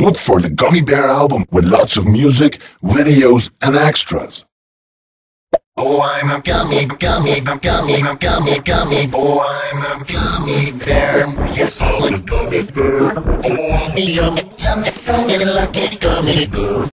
Look for the Gummy Bear album with lots of music, videos, and extras. Oh, I'm a gummy, gummy, gummy, gummy, gummy. Oh, I'm a gummy bear. Yes, I'm a gummy bear. Oh, I'm a gummy, gummy, lucky gummy bear.